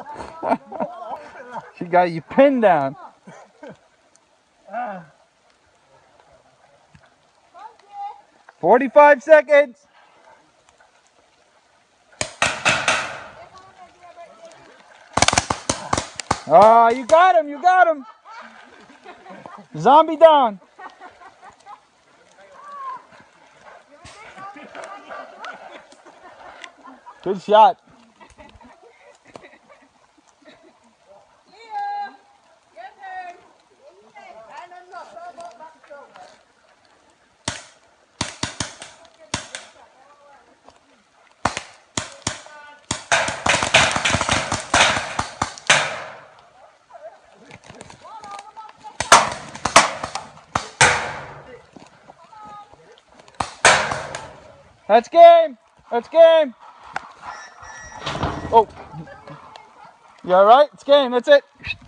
She got you pinned down. 45 seconds. Oh, you got him, you got him. Zombie down. Good shot. That's game. That's game. Oh. You all right? It's game. That's it.